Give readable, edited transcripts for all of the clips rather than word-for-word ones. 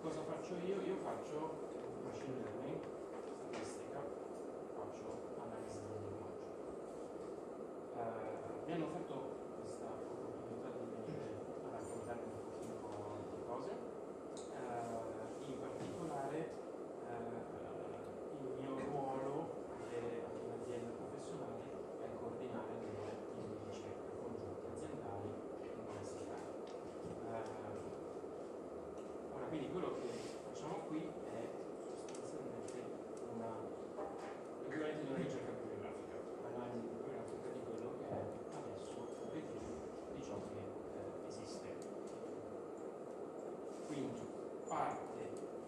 cosa faccio io? Io faccio machine learning, statistica, faccio analisi del linguaggio. Mi hanno offerto questa opportunità di venire a raccontarvi un pochino di cose, in particolare il mio ruolo in un'azienda professionale è coordinare delle team di ricerca congiunti aziendali e universitari. Ora, quindi quello che facciamo qui è sostanzialmente l'equivalente di una ricerca bibliografica, l'analisi bibliografica di quello che è adesso un review di ciò che esiste. Quindi parte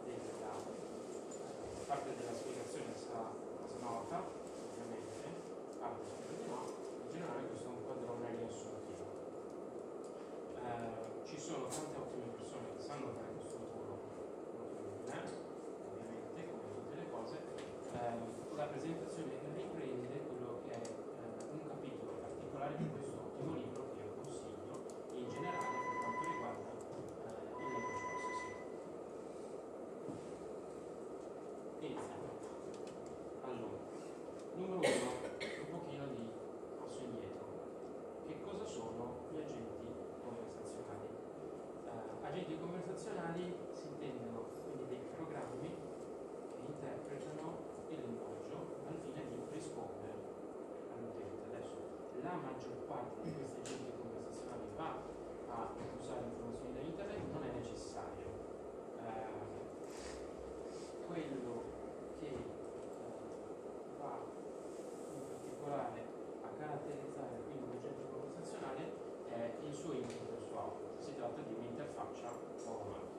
della spiegazione sarà nota, ovviamente, parte di no, in generale questo è un quadrone riassuntivo. Ci sono tante ottime persone che sanno fare questo lavoro molto bene, ovviamente, come tutte le cose. La presentazione riprende quello che è un capitolo particolare di questo ottimo libro che io consiglio in generale per quanto riguarda il language processing. Iniziamo. Allora, numero 1, un pochino di passo indietro. Che cosa sono gli agenti conversazionali? Agenti conversazionali si intendono quindi dei programmi che interpretano il linguaggio al fine di rispondere all'utente. Adesso la maggior parte di questi agenti conversazionali va a usare informazioni da internet, non è necessario. Quello che va in particolare a caratterizzare quindi un agente conversazionale è il suo input e il suo output. Si tratta di un'interfaccia oro-marchio.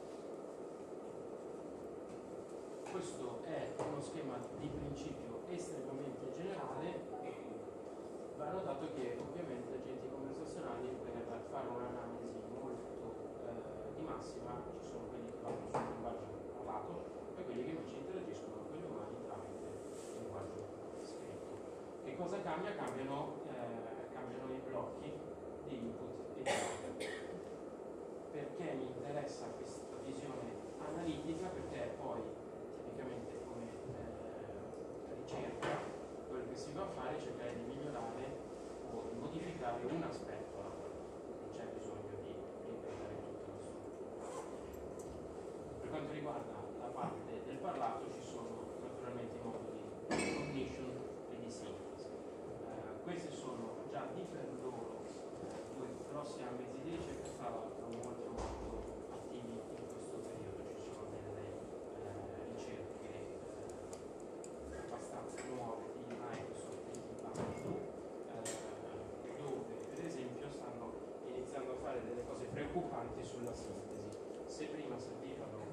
Questo è uno schema di principio estremamente generale. Va notato che ovviamente agenti conversazionali per fare un'analisi molto di massima ci sono quelli che vanno sul linguaggio parlato e quelli che invece interagiscono con gli umani tramite il linguaggio scritto. Che cosa cambia? Cambiano i blocchi di input e di output. Perché mi interessa questa visione analitica? Perché poi tipicamente come ricerca quello che si va a fare è cercare di migliorare o di modificare un aspetto alla volta, non c'è bisogno di ripetere tutto lo studio. Per quanto riguarda la parte del parlato ci sono naturalmente i moduli di cognition e di sintesi. Questi sono già di per loro due grossi ambiti di ricerca, tra l'altro molto attivi in questo periodo. Ci sono delle ricerche abbastanza nuove di Microsoft e di Baidu, dove per esempio stanno iniziando a fare delle cose preoccupanti sulla sintesi. Se prima servivano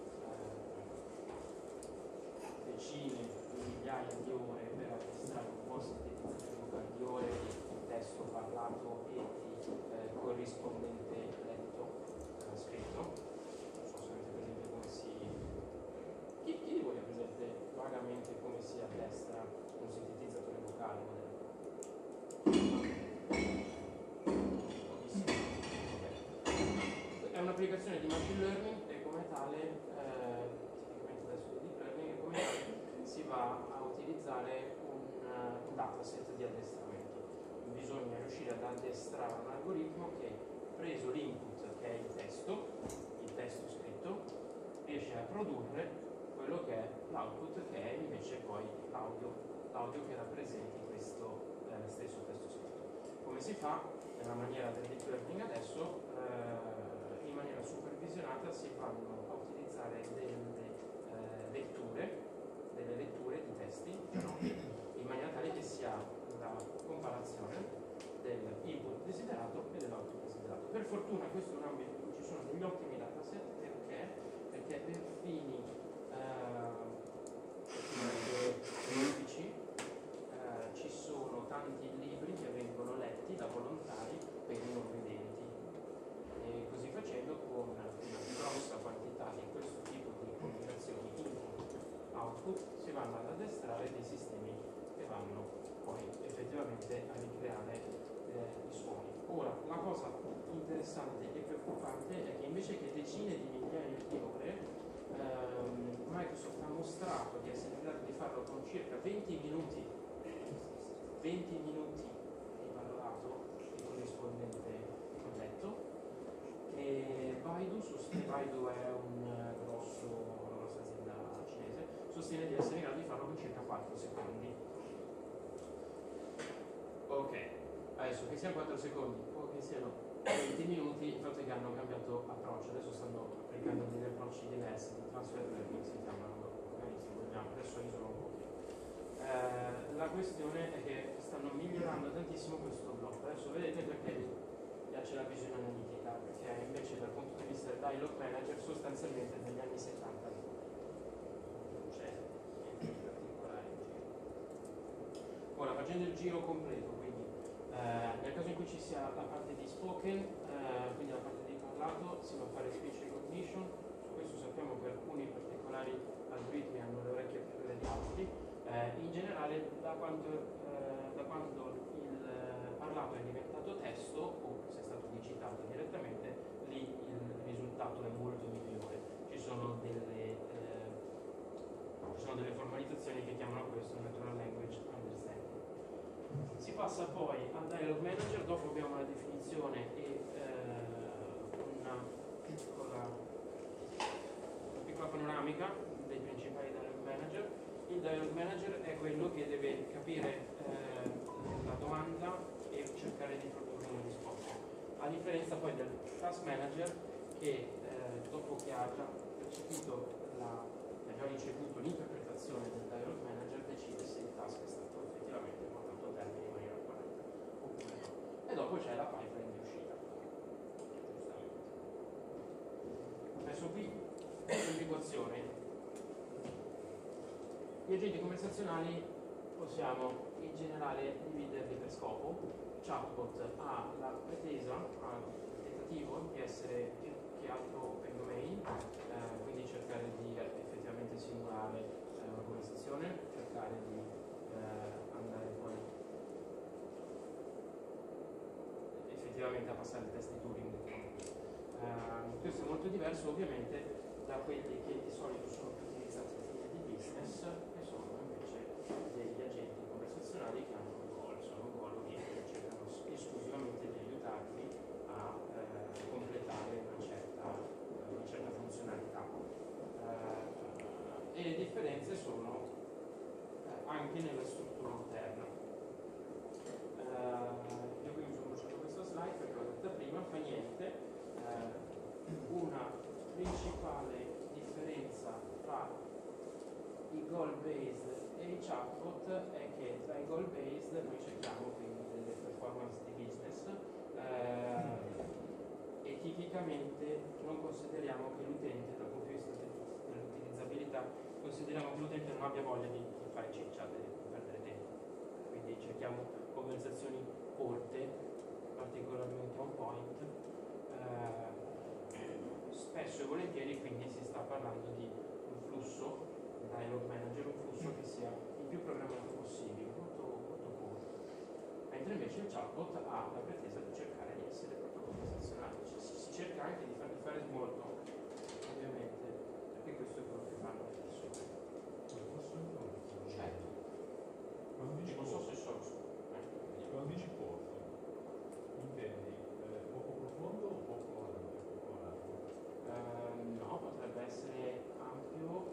decine di migliaia di ore per registrare un buon sintetizzatore vocale, di ore di testo parlato e di corrispondente letto, scritto, non so se avete presente come si... Chi di voi ha presente vagamente come si addestra un sintetizzatore vocale moderno? È un'applicazione di machine learning e come tale, tipicamente adesso di deep learning, e come tale si va a utilizzare un dataset di addestramento. Bisogna riuscire ad addestrare un algoritmo che, preso l'input che è il testo scritto, riesce a produrre quello che è l'output, che è invece poi l'audio che rappresenti questo stesso testo scritto. Come si fa? Nella maniera del deep learning adesso, in maniera supervisionata si vanno a utilizzare delle letture di testi, no? In maniera tale che si ha la comparazione dell'input desiderato e dell'output desiderato. Per fortuna questo è un ambito in cui ci sono degli ottimi dataset, perché per fini scientifici ci sono tanti libri che vengono letti da volontari per i non vedenti, e così facendo con una grossa quantità di questo tipo di combinazioni input-output si vanno ad addestrare dei sistemi che vanno poi effettivamente a ricreare i suoni. Ora, la cosa interessante e preoccupante è che invece che decine di migliaia di ore circa 20 minuti di parlato di corrispondente oggetto, e Baidu è una grossa azienda cinese, sostiene di essere in grado di farlo in circa 4 secondi. Ok, adesso che siano 4 secondi o che siano 20 minuti, il fatto è che hanno cambiato approccio, adesso stanno applicando degli approcci diversi, di transfer learning si chiamano, se vogliamo, adesso isolo un po'. La questione è che stanno migliorando tantissimo questo blocco. Adesso vedete perché piace la visione analitica, perché invece dal punto di vista del dialog manager sostanzialmente negli anni 70 non c'è niente di particolare in giro. Ora, facendo il giro completo, quindi nel caso in cui ci sia la parte di spoken, quindi la parte di parlato, si va a fare speech recognition. Su questo sappiamo che alcuni particolari algoritmi hanno le orecchie più degli altri. In generale, da quando il parlato è diventato testo o se è stato digitato direttamente, lì il risultato è molto migliore. Ci sono delle formalizzazioni che chiamano questo Natural Language Understanding. Si passa poi al Dialog Manager, dopo abbiamo la definizione e una piccola panoramica dei principali Dialog Manager. Il Dialog Manager è quello che deve capire la domanda e cercare di produrre una risposta, a differenza poi del Task Manager che dopo che ha già ricevuto l'interpretazione del Dialog Manager, decide se il task è stato effettivamente portato a termine in maniera corretta oppure no. E dopo c'è la pipeline di uscita, giustamente. Adesso qui l'individuazione. Gli agenti conversazionali possiamo in generale dividerli per scopo. Chatbot ha la pretesa, ha il tentativo di essere più che altro open domain, quindi cercare di effettivamente simulare una conversazione, cercare di andare poi effettivamente a passare il test di Turing. Questo è molto diverso ovviamente da quelli che di solito sono più utilizzati a fini di business, che sono invece degli agenti conversazionali che hanno un goal, sono goal oriented, cercano esclusivamente di aiutarvi a completare una certa funzionalità. E le differenze sono anche nella struttura interna. Io qui mi sono bruciato questa slide perché l'ho detta prima, fa niente. Una principale differenza tra i goal-based e i chatbot è che tra i goal-based noi cerchiamo quindi delle performance di business e tipicamente non consideriamo che l'utente, dal punto di vista dell'utilizzabilità, consideriamo che l'utente non abbia voglia di fare cicciate e di perdere tempo. Quindi cerchiamo conversazioni corte, particolarmente on point. Spesso e volentieri quindi si sta parlando di un flusso, un dialog manager, un flusso che sia il più programmato possibile, molto corto. Mentre invece il chatbot ha la pretesa di cercare di essere proprio conversazionale, cioè, si cerca anche di fare small talk, ovviamente, perché questo è quello che fanno le persone. Certo. Non so se sono quando dici corto, intendi poco profondo o poco largo? No, potrebbe essere ampio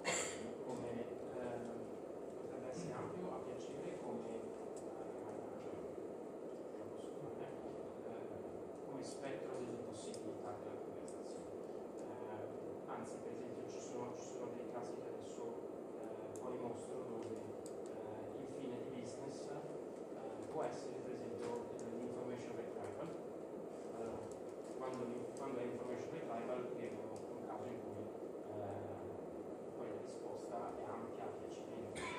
a piacere come spettro delle possibilità della conversazione. Anzi, per esempio, ci sono dei casi che adesso poi mostro dove il fine di business può essere per esempio l'information retrieval. Allora, quando è information retrieval viene un caso in cui poi la risposta è ampia a piacimento.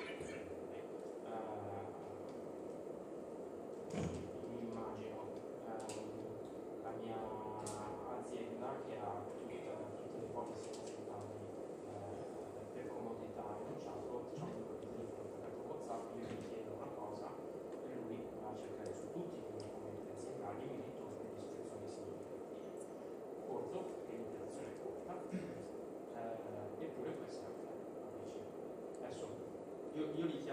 Mi immagino la mia azienda che ha tutte le policy aziendali per comodità in un chatbot, c'è un numero di telefono attaccato WhatsApp, io gli chiedo una cosa e lui va a cercare su tutti i miei documenti aziendali e mi ritorna le istruzioni significative. Corto, perché l'interazione è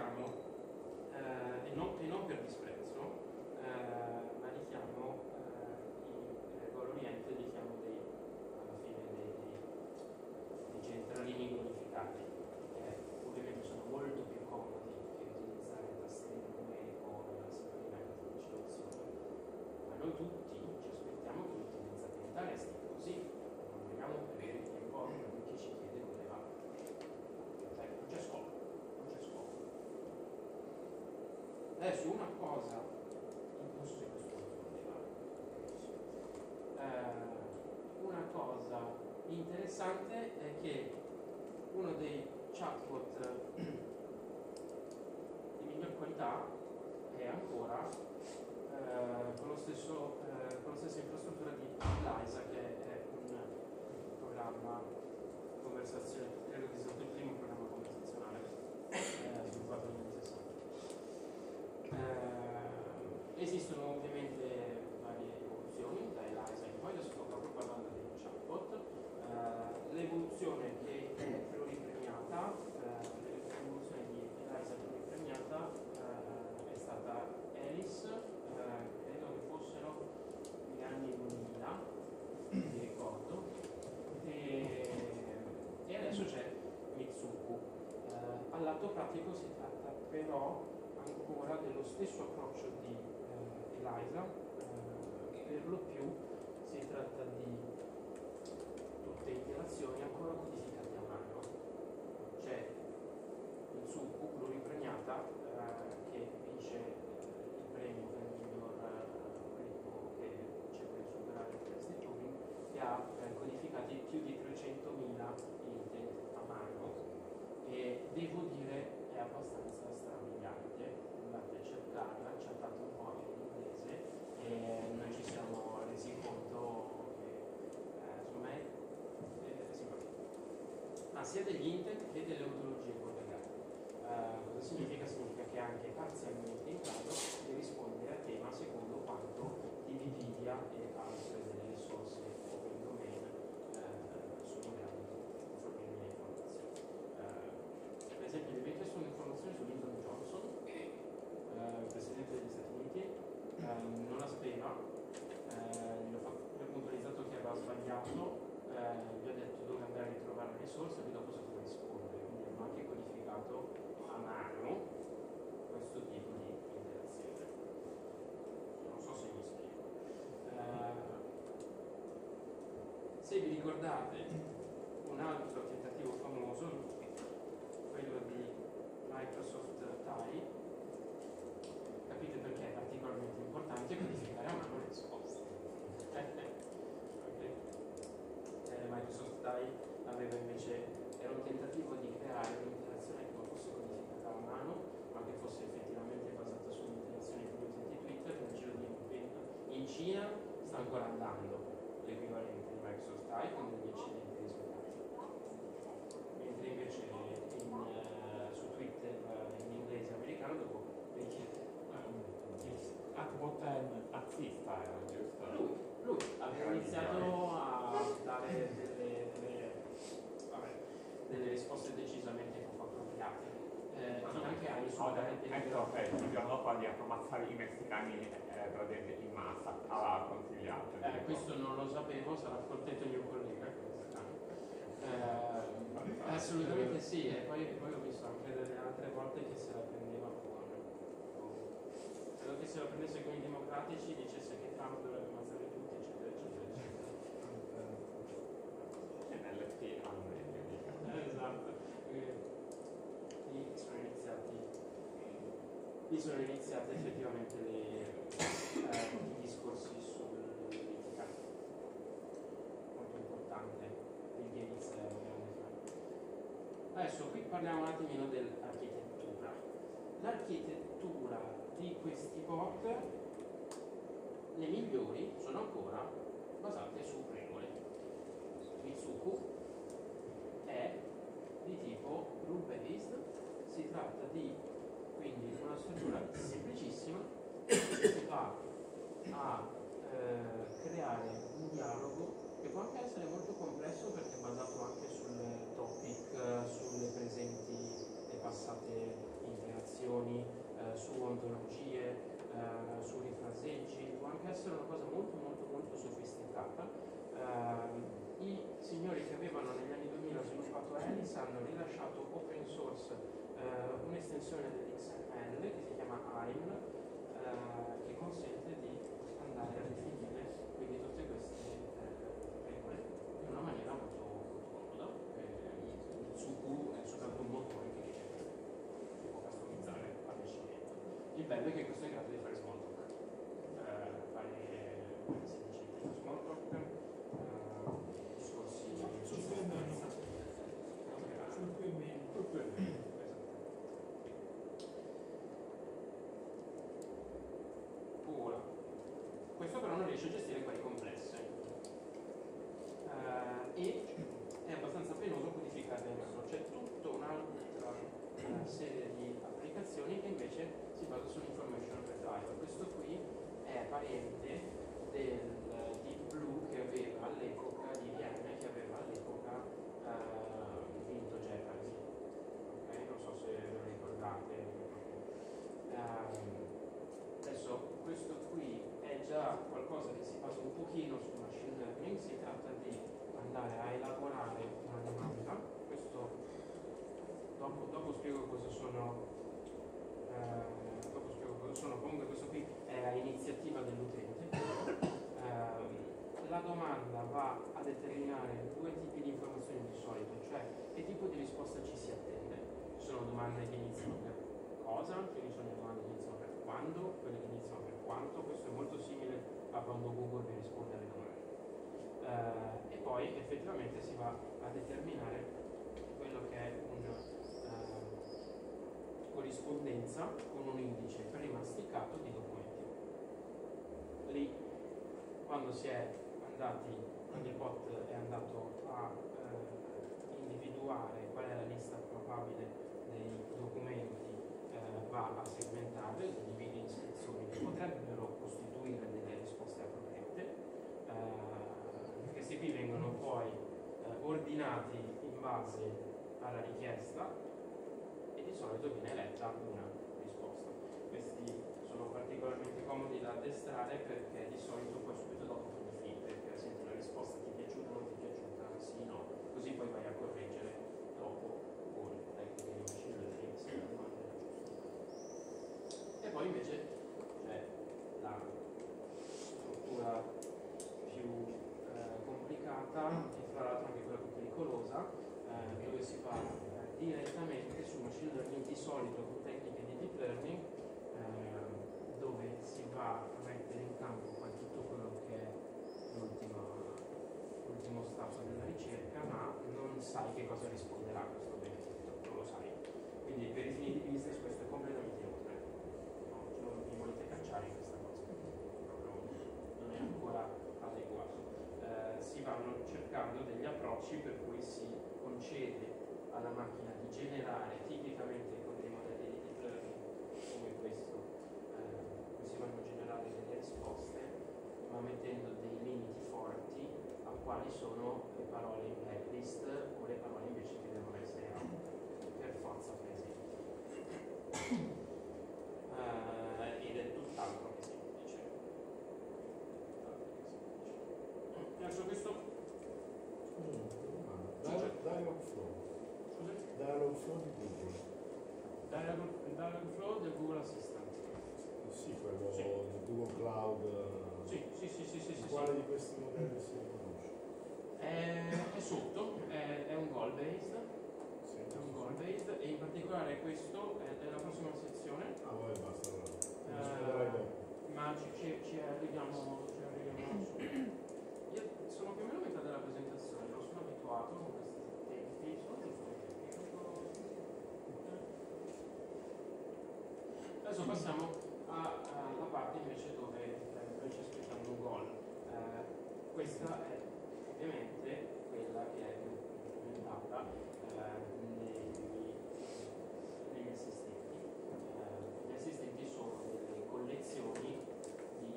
richiamo, e non per disprezzo, ma richiamo Golo Oriente, richiamo alla fine dei centralini codificati, che ovviamente sono molto più comodi che utilizzare il tasterino numerico e la schedina di codificazione, ma noi tutti ci aspettiamo che l'utenza digitale stia così, non dobbiamo prendere il tempo a chi ci chiede come va. Cioè, non c'è scopo. Adesso una cosa, non so se questo lo una cosa interessante è che uno dei chatbot di miglior qualità è ancora con la stessa infrastruttura di Eliza, che è un programma conversazionale, credo che sia stato il primo programma conversazionale sviluppato negli anni 60. Esistono ovviamente varie evoluzioni da Eliza in poi, adesso sto proprio parlando dei chatbot. L'evoluzione che è pluripremiata, l'evoluzione di Eliza pluripremiata è stata Alice, credo che fossero gli anni 2000, mi ricordo, e adesso c'è Mitsuku. All'atto pratico si tratta però ancora dello stesso approccio di Eliza, per lo più si tratta di tutte interazioni ancora codificate a mano. C'è il succo pluripremiata che vince il premio per il miglior algoritmo che cerca di superare il test di Turing, che ha codificati più di 300.000 intent a mano, e devo dire è abbastanza strabiliante. Andate a cercarla, ci ha dato un po' in inglese e noi ci siamo resi conto che secondo me è simpatico. Ha sia degli intent che delle ontologie collegate. Cosa significa? Significa che è anche parzialmente in grado di rispondere a tema secondo quanto di Wikipedia e altre delle risorse open domain sono in grado di fornire le informazioni. Per esempio, vi avete una informazione su Lyndon Johnson, presidente degli Stati Uniti, non la sapeva, gli ho puntualizzato che aveva sbagliato, gli ho detto dove andare a ritrovare le risorse e lui dopo sapeva rispondere, quindi hanno anche codificato a mano questo tipo di interazione. Non so se mi spiego. Se vi ricordate un altro tentativo famoso, quello di Microsoft TIE, capite perché è particolarmente importante codificare a mano le risposte. Okay. Microsoft TIE aveva invece, era un tentativo di creare un'interazione che non fosse codificata a mano, ma che fosse effettivamente basata sull'interazione con gli utenti Twitter. Nel giro di in Cina sta ancora andando l'equivalente di Microsoft TIE con degli eccellenti risultati, mentre invece su Twitter in inglese americano dopo Azzista era giusto? lui aveva iniziato a dare delle risposte decisamente poco appropriate, anche a insultare il giorno dopo di ammazzare i messicani presenti in massa, aveva consigliato. Questo non lo sapevo, sarà contento il mio collega. Assolutamente sì, e poi ho visto anche delle altre volte che se la prendeva credo che se la prendesse con i democratici, dicesse che Trump dovrebbe ammazzare tutti, eccetera, eccetera, eccetera. E nell'FT hanno Esatto. Lì sono iniziate effettivamente i discorsi sull'etica, molto importante. Bill Gates è un grande fan. Adesso qui parliamo un attimino dell'architettura. L'architettura di questi bot, le migliori, sono ancora basate su regole. Mitsuku è di tipo rule-based, si tratta di quindi una struttura semplicissima che si va a creare un dialogo che può anche essere molto complesso perché è basato anche sul topic, sulle presenti e passate interazioni. hanno rilasciato open source un'estensione dell'XML che si chiama AIM, che consente di andare a definire quindi tutte queste regole in una maniera molto comoda. Su Q è soltanto un motore che può customizzare a piacimento. Il bello è che questo è in grado di fare small talk, fare semplicemente small talk, discorsi su sostanza. Sul più e meno. Ora, questo però non riesce a gestire quelle complesse e è abbastanza penoso codificarle a mano. C'è tutta un'altra serie di applicazioni che invece si basa sull'information retrieval. Questo qui è pariente del Deep Blue che aveva all'epoca di IBM, che aveva all'epoca vinto Jeopardy. Okay? Non so se ve lo ricordate. Adesso questo qui è già qualcosa che si basa un pochino sul machine learning, si tratta di andare a elaborare una domanda. Questo dopo spiego cosa sono, comunque questo qui è a iniziativa dell'utente. La domanda va a determinare due tipi di informazioni di solito, cioè che tipo di risposta ci si attende. Ci sono domande che iniziano per cosa, ci sono domande che iniziano per quando, quelle che iniziano per quanto. Questo è molto simile a quando Google vi risponde alle domande. E poi effettivamente si va a determinare quello che è una corrispondenza con un indice premasticato di documenti. Lì, quando il bot è andato a individuare qual è la lista probabile dei documenti, va a segmentarle, li divide in sezioni che potrebbero costituire delle risposte appropriate. Questi qui vengono poi ordinati in base alla richiesta e di solito viene eletta una risposta. Questi sono particolarmente comodi da addestrare perché di solito poi subito dopo fanno i feedback, senti la risposta ti è piaciuta o non ti è piaciuta, sì, no, così poi vai a correggere dopo con tecniche di machine learning se la domanda è giusta. E poi invece c'è la struttura più complicata e fra l'altro anche quella più pericolosa, dove si va direttamente sul machine learning, di solito con tecniche di deep learning, dove si va a mettere in campo poi tutto quello che è l'ultimo stato della ricerca, ma non sai che cosa risponderà questo benedetto, non lo sai. Quindi per i fini di business questo è completamente inutile. Non vi volete cacciare in questa cosa, proprio non è ancora adeguato. Si vanno cercando degli approcci per cui si concede alla macchina di generare, tipicamente con dei modelli di deep learning come questo, si vanno a generare delle risposte, ma mettendo dei limiti forti a quali sono le parole in blacklist o le parole invece che devono essere per forza presenti. Ed è tutt'altro che semplice. Verso questo Dialogflow. Scusa? Dialogflow di Google. Dialogflow del Google Assistant. Sì, quello Sì. di Google Cloud. Sì. Quale di questi modelli si conosce? È sotto, è un goal based. Sì. È un goal based e in particolare questo è della prossima sezione. Ah, vabbè, basta allora. Risponderai dopo. Ma ci arriviamo subito. Io sono più o meno a metà della presentazione, non sono abituato con questi tempi, sono giusto i tempi. Adesso passiamo alla parte invece dove noi ci aspettiamo un goal. Questa è ovviamente quella che è più implementata negli assistenti. Gli assistenti sono delle collezioni di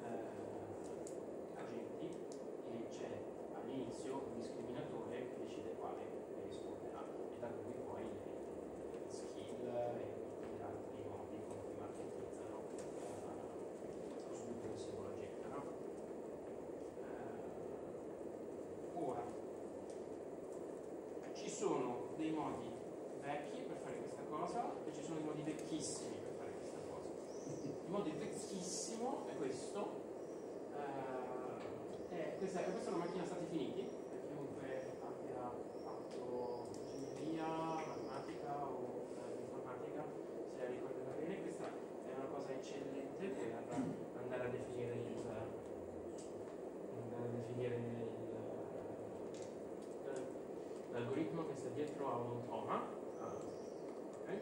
agenti e c'è all'inizio un discriminatore che decide quale risponderà e da cui poi le skill e tutti gli altri modi con cui marketizzano lo sviluppo del singolo agente. No? Ora ci sono dei modi vecchi per fare questa cosa e ci sono dei modi vecchissimi per fare questa cosa. Il modo vecchissimo è questo. Questa è una macchina stati finiti, per chiunque abbia fatto ingegneria, matematica o informatica se la ricorderà bene. Questa è una cosa eccellente per andare a definire l'algoritmo che sta dietro a un automa. Okay.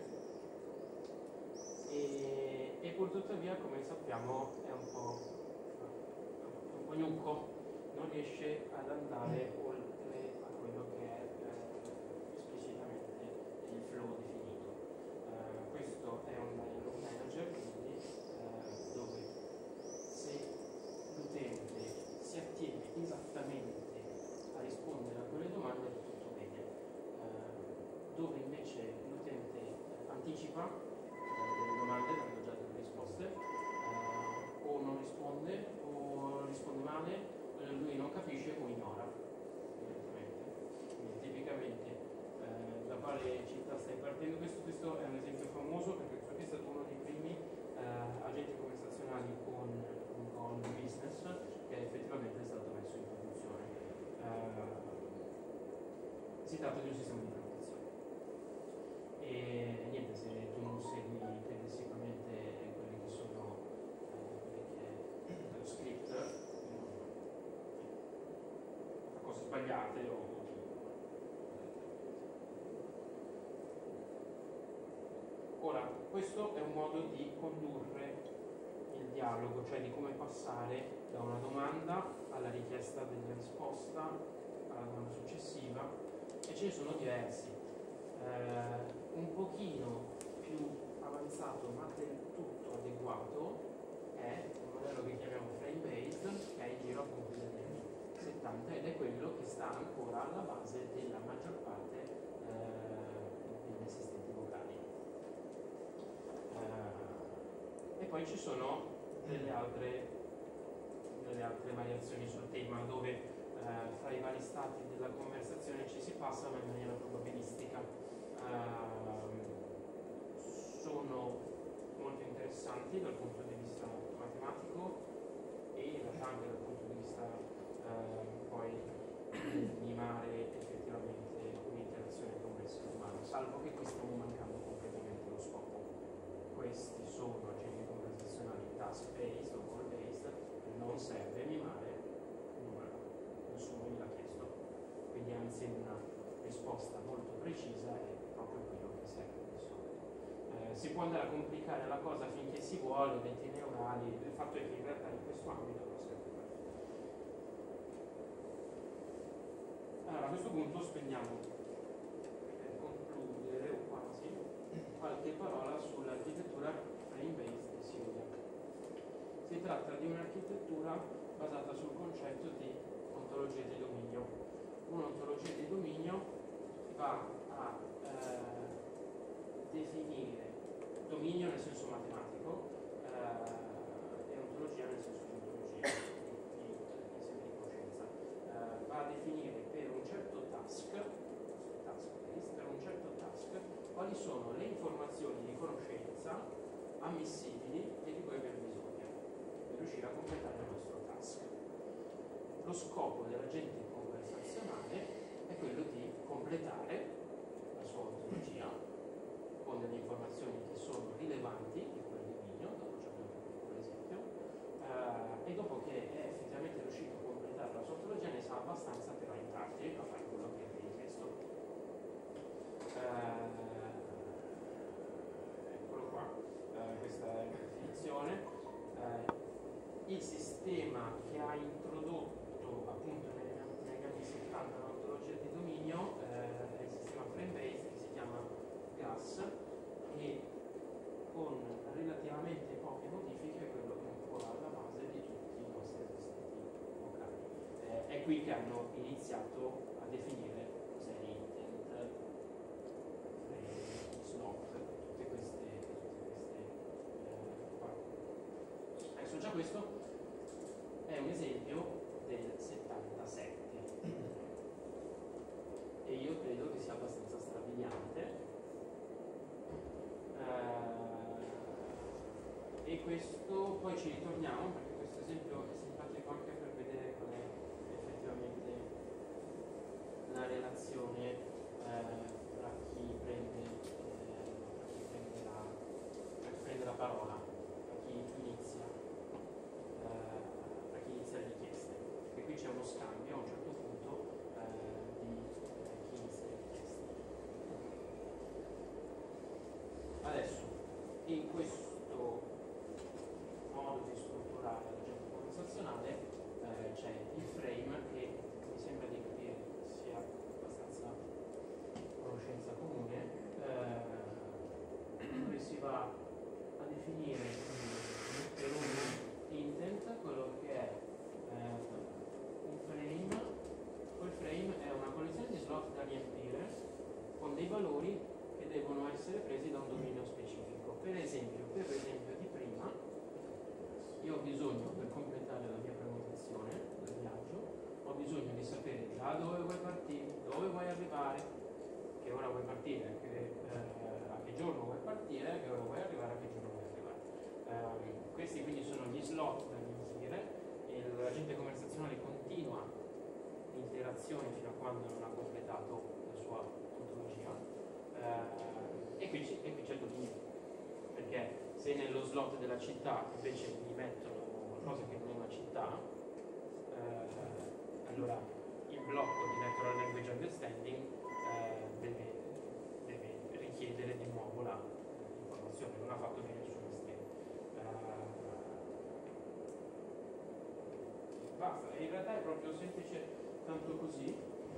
E pur tuttavia, come sappiamo, è un po' gnucco, non riesce ad andare oltre a quello che è esplicitamente il flow definito. Questo è un dialog manager, quindi dove se l'utente si attiene esattamente a rispondere a quelle domande tutto bene, dove invece l'utente anticipa delle domande dando già delle risposte, o non risponde o risponde male, lui non capisce o ignora direttamente. Quindi tipicamente da quale città stai partendo? Questo è un esempio famoso perché è stato uno dei primi agenti conversazionali con business che effettivamente è stato messo in produzione. Si tratta di un sistema di prenotazione. E niente, se tu non segui pedissimamente quelli che sono lo script, cose sbagliate o ora, questo è un modo di condurre il dialogo, cioè di come passare da una domanda alla richiesta della risposta, alla domanda successiva, e ce ne sono diversi. Un pochino più avanzato ma del tutto adeguato è un modello che chiamiamo frame-based, che è in giro appunto degli anni 70 ed è quello che sta ancora alla base della maggior parte degli assistenti vocali. E poi ci sono delle altre variazioni sul tema dove fra i vari stati della conversazione ci si passa ma in maniera probabilistica. Sono molto interessanti dal punto di vista matematico e in realtà anche dal punto di vista poi di mimare effettivamente un'interazione con un essere umano, salvo che qui stiamo mancando completamente lo scopo. Questi sono agenti conversazionali task-based o call-based, non serve mimare nulla, nessuno gliel'ha chiesto, quindi anzi una risposta molto precisa è proprio quello che serve di solito. Si può andare a complicare la cosa finché si vuole, reti neurali, il fatto è che in realtà in questo ambito non serve perfetto. Allora a questo punto spendiamo, per concludere o quasi, qualche parola sull'architettura frame-based di Sylvia. Si tratta di un'architettura basata sul concetto di ontologia di dominio. Un'ontologia di dominio va a definire dominio nel senso matematico e ontologia nel senso di ontologia, di insieme di coscienza. Va a definire per un certo task, per un certo task, quali sono le informazioni di conoscenza ammissibili di cui abbiamo bisogno per riuscire a completare il nostro task. Lo scopo dell'agente conversazionale è quello di completare la sua ontologia con delle informazioni che sono rilevanti in quel dominio, dopo ci abbiamo un piccolo esempio, e dopo che è effettivamente riuscito a completare la sua ontologia ne sa abbastanza per aiutarti a fare quello che vi hai chiesto. Eccolo qua, questa è la definizione. Il sistema che ha introdotto appunto negli anni 70 l'ontologia di dominio è il sistema frame-based che si chiama GAS e con relativamente poche modifiche è quello che è ancora alla base di tutti i nostri assistenti vocali. È qui che hanno iniziato a definire cos'è l'intent, slot, tutte queste qua. Adesso già questo è un esempio del 77 e io credo che sia abbastanza strabile mediante. E questo poi ci ritorniamo, perché questo esempio è simpatico anche per vedere qual è effettivamente la relazione tra chi prende la parola, tra chi inizia le richieste. E qui c'è uno scambio a un certo punto di chi inizia le richieste. Adesso, in questo modo di strutturare l'agente conversazionale c'è il frame, che mi sembra di capire sia abbastanza conoscenza comune, dove si va a definire per un intent quello che è un frame. Quel frame è una collezione di slot da riempire con dei valori che devono essere presi da un dominio specifico. Per esempio di prima, io ho bisogno, per completare la mia prenotazione del viaggio, ho bisogno di sapere da dove vuoi partire, dove vuoi arrivare, che ora vuoi partire, a che giorno vuoi partire, a che ora vuoi arrivare, a che giorno vuoi arrivare. Questi quindi sono gli slot da riempire. L'agente conversazionale continua l'interazione fino a quando non ha completato la sua ontologia. E qui c'è il dominio, perché se nello slot della città invece mi mettono qualcosa che non è una città, allora il blocco di Natural Language Understanding deve richiedere di nuovo l'informazione. Non ha fatto bene il suo mestiere. Basta, in realtà è proprio semplice, tanto così.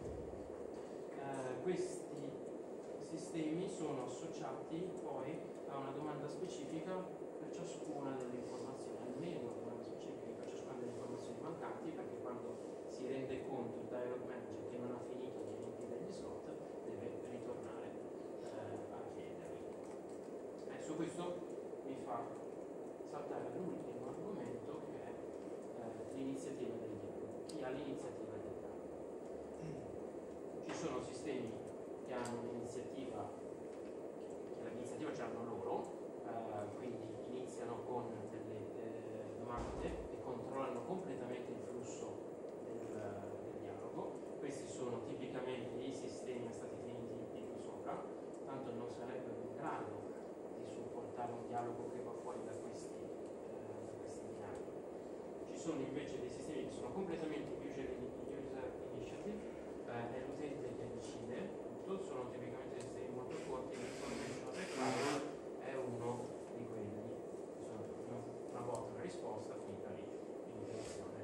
Questi sistemi sono associati poi a una domanda specifica per ciascuna delle informazioni, almeno una domanda specifica per ciascuna delle informazioni mancanti, perché quando si rende conto il dialog manager che non ha finito di riempire gli slot, deve ritornare a chiederli. Adesso questo mi fa saltare all'ultimo argomento, che è l'iniziativa del dialogo. Chi ha l'iniziativa del dialogo? Ci sono sistemi che hanno un'iniziativa, che l'iniziativa ce l'hanno loro, quindi iniziano con delle domande e controllano completamente il flusso del dialogo. Questi sono tipicamente i sistemi a stati finiti di qui sopra, tanto non sarebbero in grado di supportare un dialogo che va fuori da questi binari. Ci sono invece dei sistemi che sono completamente user initiative, è l'utente che decide tutto, sono tipicamente sistemi molto corti. L'information required è uno di quelli, una volta la risposta, finita lì l'interazione.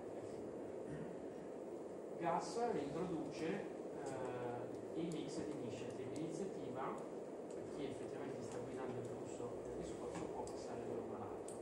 GAS introduce il mixed initiative. L'iniziativa, per chi effettivamente sta guidando il flusso del discorso, può passare da uno all'altro.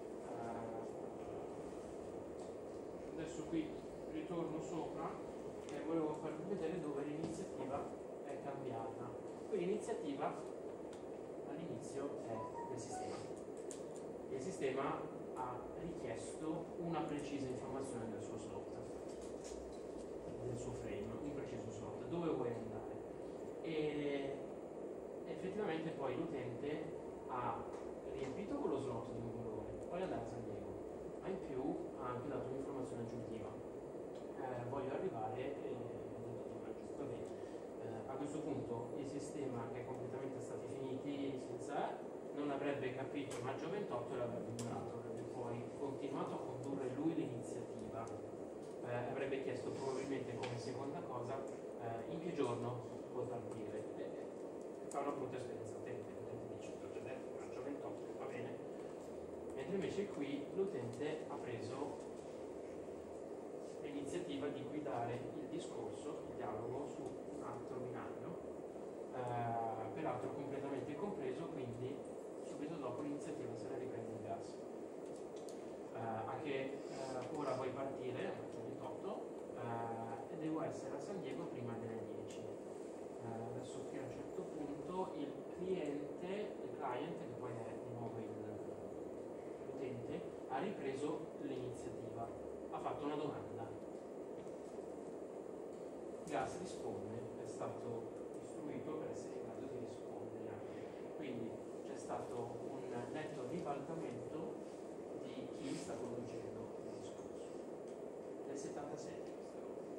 Adesso qui ritorno sopra e volevo farvi vedere dove l'iniziativa è cambiata. Qui l'iniziativa all'inizio è del sistema. Il sistema ha richiesto una precisa informazione del suo slot, del suo frame, un preciso slot, dove vuoi andare. E effettivamente poi l'utente ha riempito quello slot di un valore, poi andare a San Diego, ma in più ha anche dato un'informazione aggiuntiva. Voglio arrivare va bene. A questo punto il sistema, che è completamente stati finiti senza non avrebbe capito maggio 28 e l'avrebbe ignorato, avrebbe poi continuato a condurre lui l'iniziativa. Avrebbe chiesto probabilmente come seconda cosa in che giorno puoi partire. Fa una brutta esperienza utente, l'utente dice l'ho già detto, maggio 28, va bene. Mentre invece qui l'utente ha preso l'iniziativa di guidare il discorso, il dialogo, su un altro binario, peraltro completamente compreso, quindi subito dopo l'iniziativa se la riprende il gas. A che ora vuoi partire, a 28, e devo essere a San Diego prima delle 10. Adesso qui a un certo punto il client, che poi è di nuovo l'utente, ha ripreso l'iniziativa, ha fatto una domanda. Gas risponde, è stato istruito per essere in grado ribaltamento di chi sta conducendo il discorso. Nel 77 questa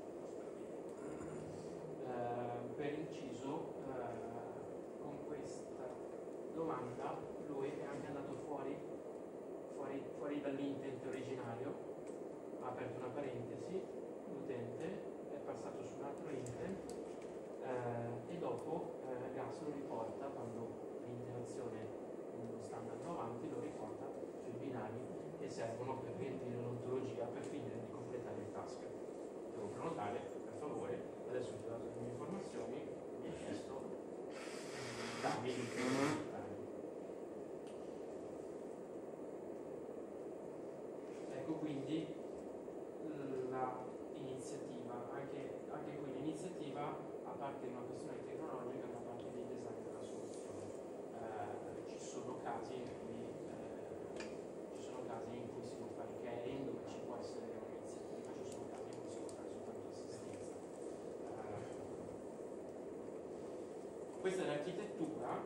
cosa. Per inciso, con questa domanda lui è anche andato fuori dall'intent originario, ha aperto una parentesi, l'utente è passato su un altro intent e dopo Gas lo riporta quando l'interazione non sta andando avanti, lo riporta sui binari che servono per riempire l'ontologia per finire di completare il task. Devo prenotare, per favore, adesso ti ho dato le mie informazioni, mi hai chiesto dammi il Ecco quindi l'iniziativa, anche qui l'iniziativa, a parte una questione tecnologica, ma anche di design della soluzione. Ci sono casi in cui si può fare caring, dove ci può essere un'iniziativa, ci sono casi in cui si può fare soltanto assistenza. Questa è l'architettura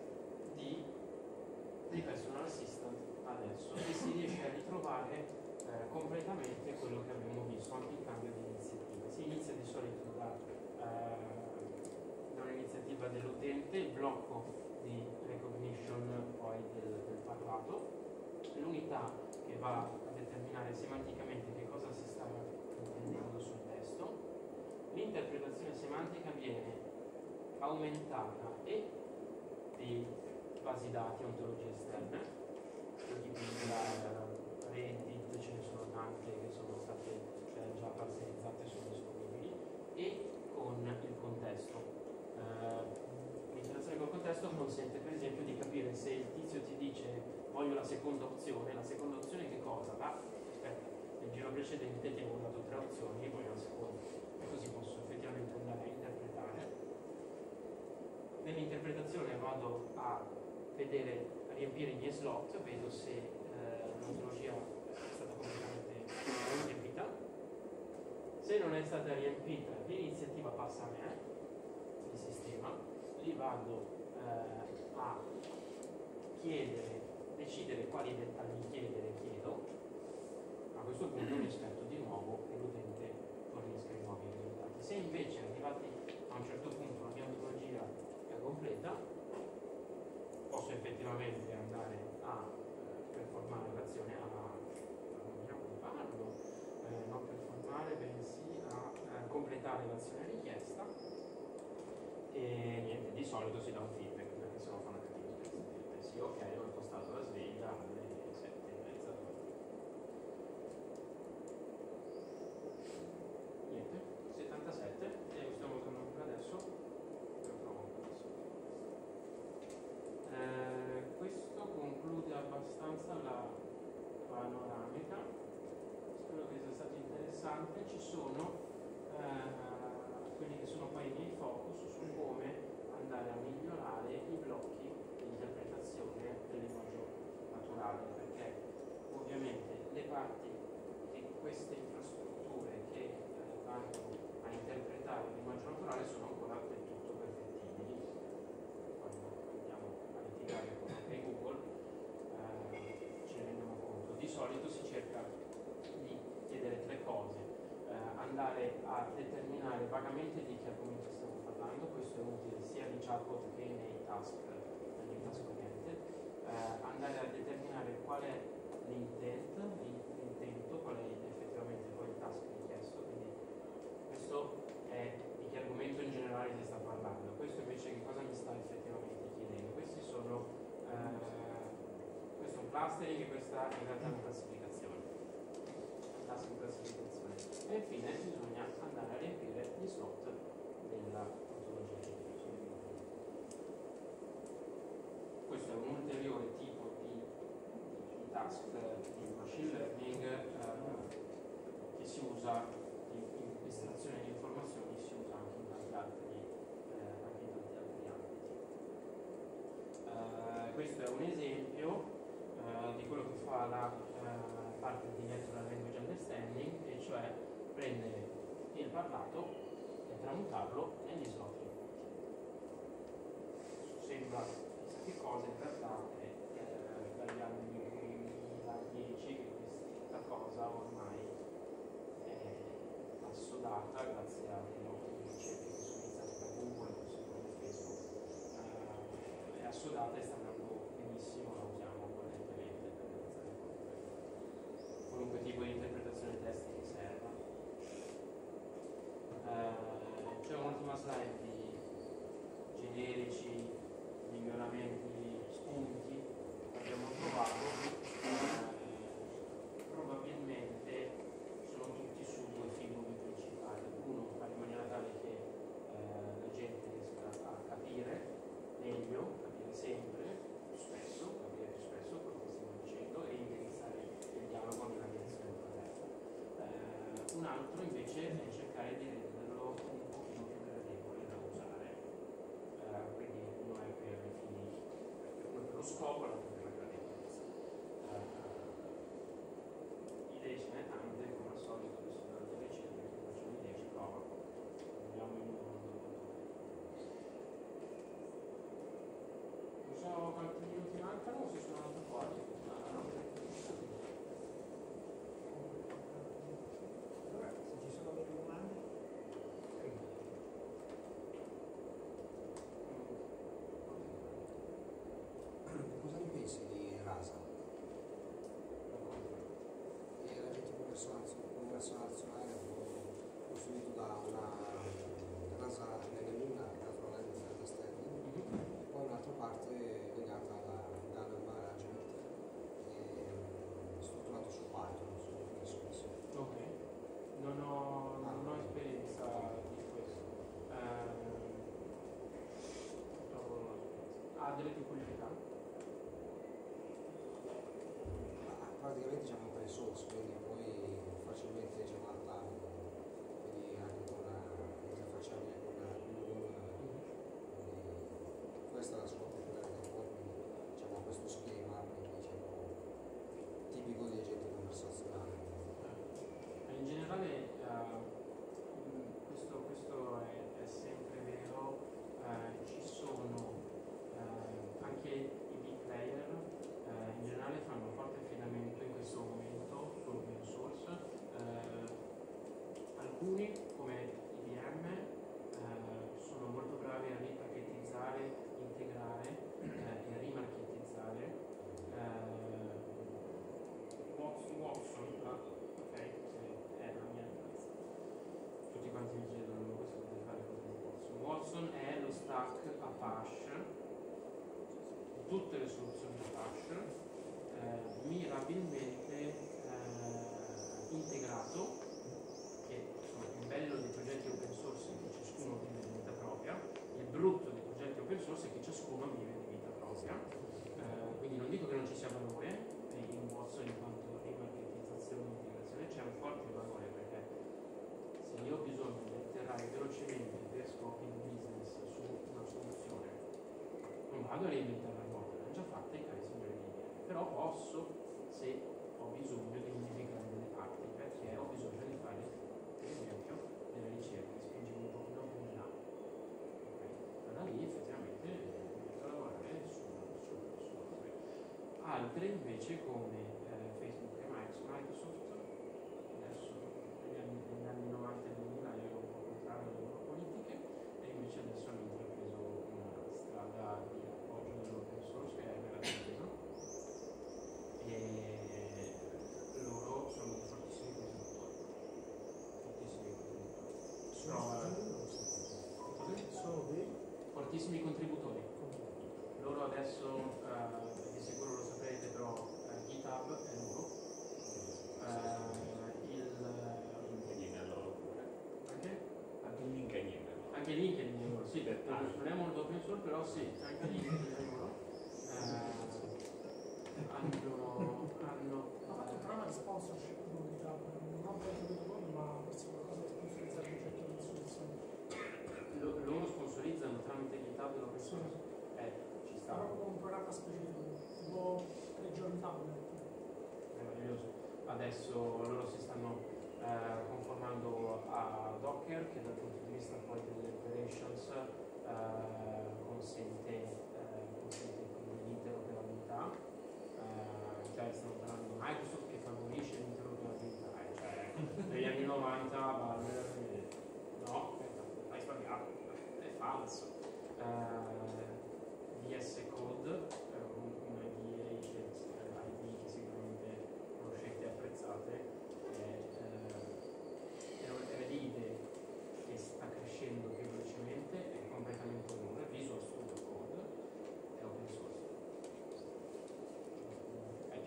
di personal assistant adesso e si riesce a ritrovare completamente quello che abbiamo visto anche in cambio di iniziativa. Si inizia di solito da un'iniziativa dell'utente, il blocco di recognition poi del parlato, l'unità che va a determinare semanticamente che cosa si sta intendendo sul testo, l'interpretazione semantica viene aumentata e di basi dati, ontologie esterne, Wikipedia, Reddit, ce ne sono tante che sono state già parserizzate e sono disponibili, e con il contesto. L'interazione col contesto consente per esempio di capire se il tizio ti dice voglio la seconda opzione che cosa? Aspetta, nel giro precedente ti avevo dato 3 opzioni, voglio la seconda, e così posso effettivamente andare a interpretare. Nell'interpretazione vado a riempire i miei slot, vedo se l'ontologia è stata completamente riempita. Se non è stata riempita, l'iniziativa passa a me, il sistema, lì vado a decidere quali dettagli chiedo. A questo punto mi aspetto di nuovo che l'utente fornisca i nuovi risultati. Se invece arrivati a un certo punto la mia ontologia è completa, posso effettivamente andare a performare l'azione non performare, bensì a completare l'azione richiesta, e niente, di solito si dà un feedback perché se no fa una cattiva esperienza. Sì, ok, ho impostato la sveglia alle 7:30. Niente, 77, e stiamo usando ancora adesso. Questo conclude abbastanza la panoramica, spero che sia stato interessante. Ci sono quelli che sono poi i miei focus su come andare a migliorare i blocchi di interpretazione del linguaggio naturale, perché ovviamente le parti di queste infrastrutture che vanno a interpretare il linguaggio naturale sono ancora del tutto perfettibili. Quando andiamo a litigare con Google ce ne rendiamo conto. Di solito si cerca di chiedere 3 cose: andare a determinare vagamente di che argomento stiamo parlando, questo è utile sia di chatbot che nei task oriented, andare a determinare qual è l'intento, qual è effettivamente poi il task richiesto, quindi questo è di che argomento in generale si sta parlando, questo invece che cosa mi sta effettivamente chiedendo. Questi sono questo è un clustering e questa in realtà è una classificazione. E infine bisogna andare a riempire gli slot della ontologia. Questo è un ulteriore tipo di task di machine learning che si usa in estrazione di informazioni, si usa anche in tanti altri ambiti. Questo è un esempio di quello che fa la parte di Natural Language Understanding, e cioè prendere il parlato e tramutarlo negli slot riempiti. Sembra chissà che cosa, in realtà è dagli anni assodata grazie a delle ottime ricerche che sono iniziate da Google, così come Facebook, è assodata e sta andando benissimo, la usiamo correntemente per realizzare qualunque tipo di interpretazione testi che serva. C'è un'ultima slide di generici miglioramenti, spunti che abbiamo trovato, probabilmente sono tutti su due filoni principali. Uno, fare in maniera tale che la gente riesca a capire meglio, capire sempre, più spesso, capire più spesso quello che stiamo dicendo e indirizzare il dialogo nella direzione corretta. Un altro invece è cercare di renderlo un pochino più gradevole da usare. Quindi uno è per i fini, uno è per lo scopo, l'altro per la gradevolezza. Idee ce n'è tante, come al solito, adesso durante le ricerche che faccio un'idea ci prova. Vediamo in uno. Non so quanti minuti mancano, se sono andato fuori. Allora, se ci sono delle domande, Cosa ne pensi di Rasa? È l'agente commercio nazionale costruito da una Rasa nelle Luna, naturalmente da Sterling, e poi un'altra parte legata alla data management, strutturato su Python, su risorse. Ok, non ho esperienza di questo. Ha delle peculiarità? Praticamente diciamo open source, quindi puoi facilmente diciamo, adattarlo, quindi anche con interfacciabile con Google, quindi questa è la sua peculiarità, poi quindi diciamo questo schema quindi, diciamo, tipico di agente conversazionale. In generale questo è sempre vero, ci sono anche i big player in generale fanno forte affidamento in questo momento sull'open source, alcuni come IBM sono molto bravi a ripacchettizzare, integrare e rimarketizzare. Watson, ok, se è la mia tutti quanti mi chiedono ma questo deve fare cosa di Watson. Watson è lo stack Apache, tutte le soluzioni Apache, mirabilmente integrato, che insomma, il bello dei progetti open source è che ciascuno vive di vita propria, il brutto dei progetti open source è che ciascuno vive di vita propria, quindi non dico che non ci sia valore in Watson in quanto rimarketizzazione e integrazione, c'è un forte valore perché se io ho bisogno di iterare velocemente per scopi di business su una soluzione, non vado a reinventare la ruota, l'ho già fatta i cari signori di IBM, però posso, se ho bisogno di modificare delle parti, perché ho bisogno di fare, per esempio, delle ricerche, spingermi un pochino più in là. Okay. Da lì effettivamente metto a lavorare su cose. Altre invece come Facebook e Microsoft, adesso negli anni 90 e 2000 ero un po' contrario alle loro politiche e invece adesso hanno intrapreso una strada di appoggio dell'open source che è meravigliosa e loro sono dei fortissimi contributori. sono dei Fortissimi contributori. Loro adesso, di sicuro lo saprete, però GitHub è loro. LinkedIn è loro pure. Anche? Anche LinkedIn è loro. Anche LinkedIn è loro, sì, Dettagli. non è molto open source, però sì, anche LinkedIn è loro. Hanno ha fatto un programma di sponsorship con GitHub, non per i protocolli, ma forse qualcosa da sponsorizzare il progetto di soluzione. loro sponsorizzano tramite GitHub l'open source. Ci sta. Proprio un programma specifico, tipo 3 giorni fa. Meraviglioso. Adesso loro si stanno conformando a Docker, che dal punto di vista poi delle operations consente quindi l'interoperabilità. Cioè stiamo parlando di Microsoft che favorisce l'interoperabilità, cioè negli anni 90 va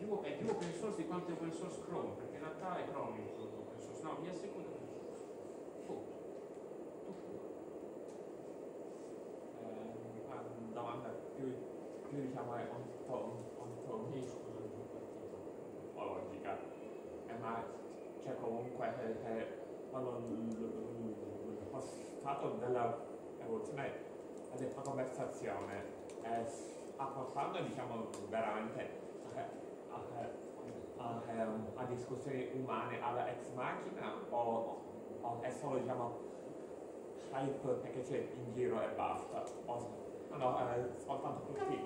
più open source di quanto è open source Chrome, perché in realtà è Chrome il prodotto open source, no, VS Code è open source. Una domanda più diciamo è ontologica, ma c'è comunque lo stato dell'evoluzione della conversazione sta portando diciamo veramente a discussioni umane alla ex machina o è solo diciamo hype perché c'è in giro e basta soltanto tutti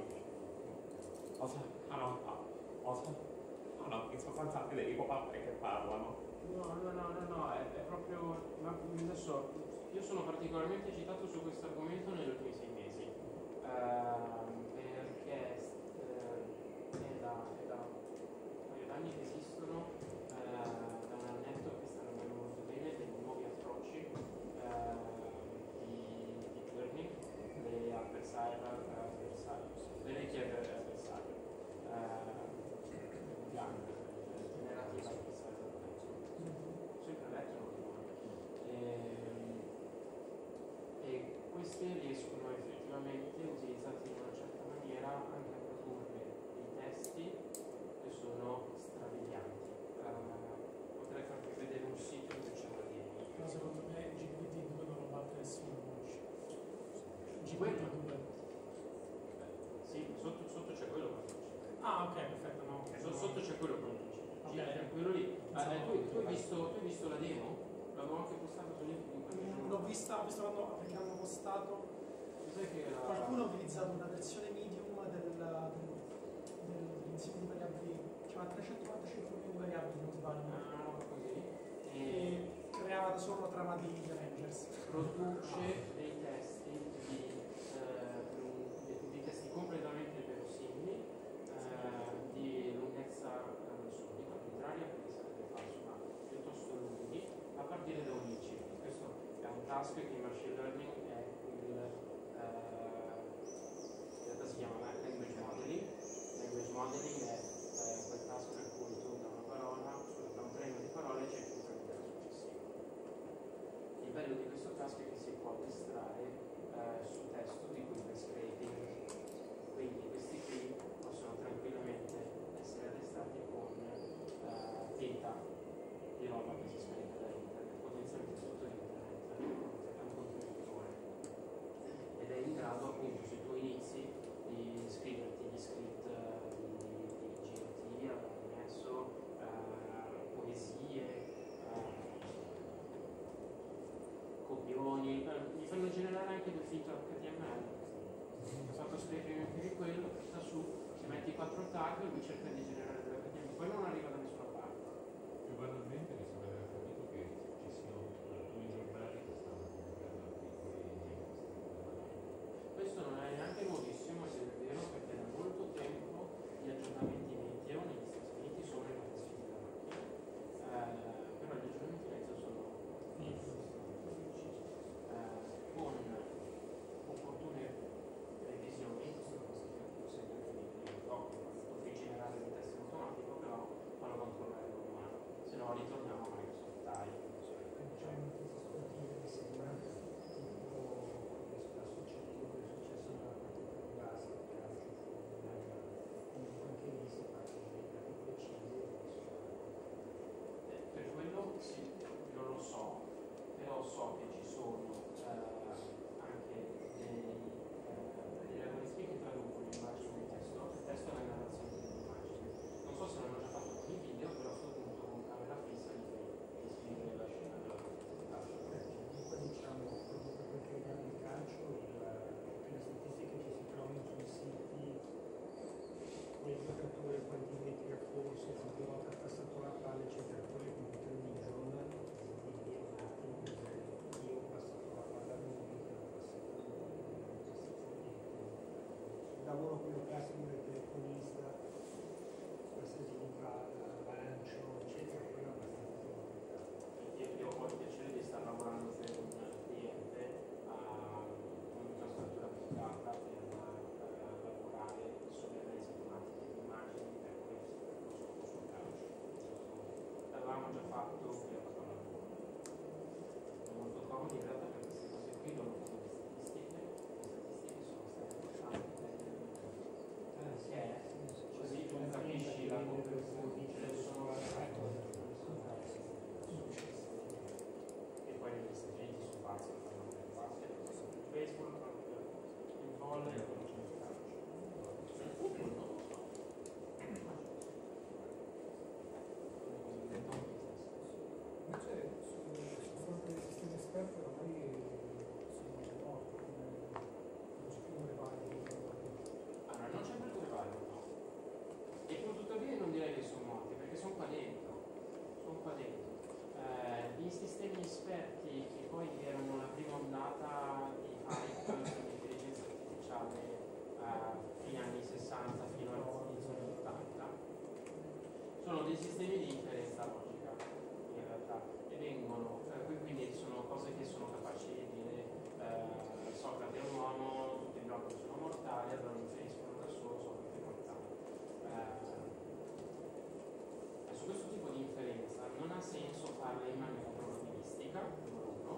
in sostanza le ipopate che parlano. No, è proprio, ma adesso io sono particolarmente eccitato su questo argomento negli ultimi 6 mesi, perché è da un paio d'anni che esistono, da un annetto che stanno andando molto bene, dei nuovi approcci di deep learning, le reti avversarie, generative avversarie, sempre letto e queste riescono effettivamente, utilizzate in una certa maniera, anche a produrre dei testi che sono strabilianti. Potrei farvi vedere un sito dove c'è la demo. Però secondo me GPT-2 non lo batte nessuno oggi. Quello? GPT-2. Sì, sotto c'è quello che Ah, ok, perfetto, no. sotto c'è quello che quello lì. Tu hai visto la demo? L'avevo anche postato su LinkedIn. L'ho vista quando perché hanno postato. Sai che Qualcuno ha utilizzato una versione medium dell'insieme di variabili, chiamata 345 variabili, non sbaglio. così. E creava da solo la trama di Avengers. Produce dei testi di testi completamente verosimili, di lunghezza non dico arbitraria perché sarebbe falso, ma piuttosto lunghi, a partire da un incipit. Questo è un task che in machine learning è si chiama language modeling. Language modeling è quel task per cui tu da una parola, da un trenno di parole cerchi di prendere la successiva. Il bello di questo task è che si può distrarre su testo di cui fai scraping, quindi questi qui possono tranquillamente essere addestrati con data di roba che si scarica da internet, potenzialmente tutto internet, è un contenitore ed è in grado appunto, se tu inizi di scriverti gli script di GRT, avevo messo poesie, copioni, mi fanno generare anche del filtro HTML. Ho fatto scraping anche di quello, sta su, se metti 4 tag lui cerca di generare dell'HTML, poi non arriva da nessuna parte. Più banalmente mi sembra di aver capito che ci siano alcuni giornali che stanno pubblicando articoli. Questo non è neanche nuovissimo, ed è vero, perché da molto tempo gli aggiornamenti meteo negli Stati Uniti sono i magazini della macchina, però gli aggiornamenti meteo sono con opportune revisioni, questa è una cosa che tu sei anche nei doc, quando puoi generare dei test in automatico, però fanno controllare l'umano, se no ritorniamo a Microsoft Time. C'è un dispositivo di seguranza tipo successivo che è successo nella partita di basket, calcio, comunque anche lì si parla di dati precisi. Per quello sì, non lo so, però so che ci sono anche degli algoritmi che traducono l'immagine in testo, il testo è la narrazione dell'immagine. Non so se l'hanno già fatto con i video, però a questo punto con camera fissa gli scrivi la scena della partita. Comunque diciamo, proprio per quel che riguarda il calcio, le statistiche che si trovano sui siti, le giocatori, quanti metri a corso, quante volte ha passato la palla, eccetera, poi le computer vision, quindi è un attimo io ho passato la palla a lui, che ho passato a lui, il lavoro quello classico del telefonista, qualsiasi di lancio, eccetera, quello è abbastanza complicato. Io ho il piacere di stare lavorando per un cliente con infrastruttura privata per lavorare sulle analisi automatiche di immagini per questo abbiamo già fatto qui a Papalaboro. È molto comodo in realtà per queste cose qui, loro fanno le statistiche sono state portate così tu capisci la copertura, sono e poi negli Stati Uniti su basket fanno per il basket, fanno per il baseball, fanno per il volley e fanno per il calcio. Il football non lo so. Invece sul fronte dei sistemi esperti ormai sono morti, non c'è più un revival. Allora, non c'è più dove vale, no. E pur tuttavia non direi che sono morti, perché sono qua dentro. Sono qua dentro. I sistemi esperti, che poi erano la prima ondata di hype sull'intelligenza artificiale fine anni 60 fino all'inizio anni 80, sono dei sistemi di inferenza logica, in realtà, e vengono, quindi sono cose che sono capaci di dire Socrate è un uomo, tutti gli uomini sono mortali, allora inferiscono da solo Socrate è mortale. Su questo tipo di inferenza non ha senso farla in maniera probabilistica, numero uno.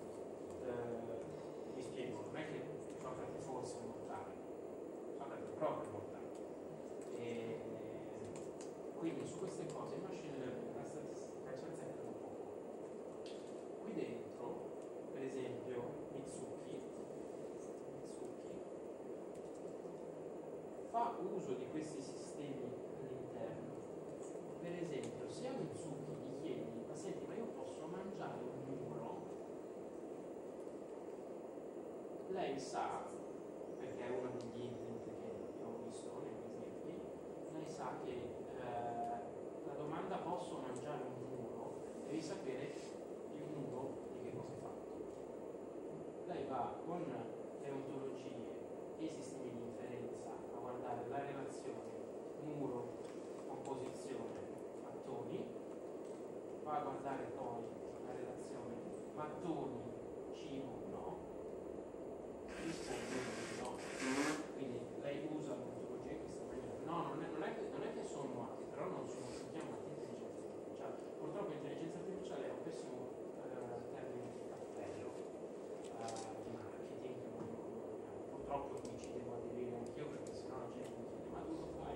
Vi spiego, non è che Socrate fosse mortale, Socrate è proprio mortale. E quindi su queste cose il machine learning, la scienza è un poco. Qui dentro, per esempio, Mitsuki fa uso di questi sistemi all'interno. Per esempio, se a Mitsuki gli chiedi, ma senti, ma io posso mangiare un muro? Lei sa, perché è uno degli input che ho visto negli esempi, lei sa che la domanda posso mangiare un muro, devi sapere il muro di che cosa è fatto. Lei va con le ontologie e i sistemi di inferenza a guardare la relazione muro, composizione, mattoni, va a guardare poi la relazione mattoni, cibo, no, risponde no. Quindi lei usa l'ontologia in questa maniera. No, non è che sono morti, però non sono chiamati intelligenza artificiale. Purtroppo l'intelligenza artificiale è un pessimo termine di cappello di marketing che non vogliamo. Purtroppo mi ci devo aderire anch'io, perché sennò la gente mi chiede ma tu lo fai?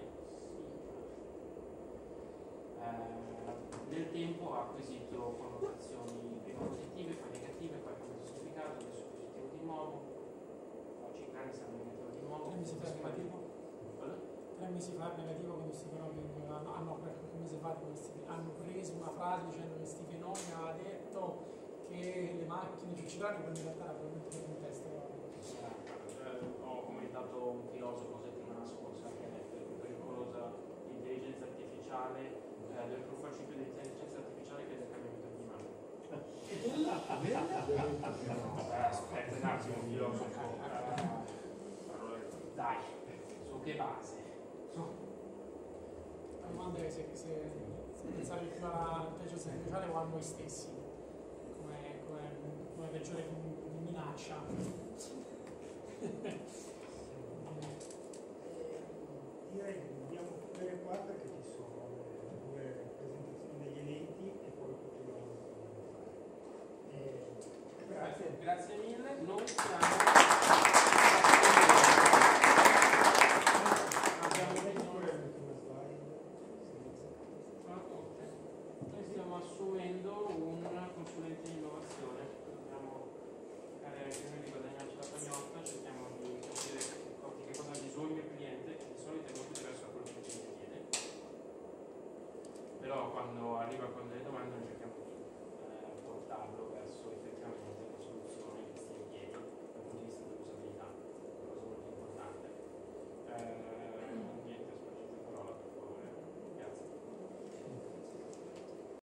Nel tempo ha acquisito connotazioni prima positive, poi negative, poi come giustificato, adesso è positivo di nuovo, fra 5 anni sarà negativo di nuovo. 3 mesi fa è negativo. 3 mesi fa è negativo, quindi questi fenomeni hanno preso una frase dicendo che questi fenomeni aveva detto che le macchine ci uccideranno, quando in realtà era probabilmente un test. Ho commentato un filosofo settimana scorsa che ha detto che è più pericolosa l'intelligenza artificiale del principio di intelligenza artificiale che del cambiamento climatico. Aspetta un attimo, filosofo. Dai, su che base? La domanda è se pensare più all'intelligenza artificiale o a noi stessi come peggiore minaccia. Direi che dobbiamo chiudere qua perché ci sono le due presentazioni degli eventi e poi continuiamo a fare. Grazie mille. Noi siamo assumendo un consulente di innovazione. Dobbiamo cercare anche noi di guadagnarci la pagnotta, cerchiamo di capire di che cosa ha bisogno il cliente, che di solito è molto diverso da quello che ci chiede. Però quando arriva con delle domande noi cerchiamo di portarlo verso effettivamente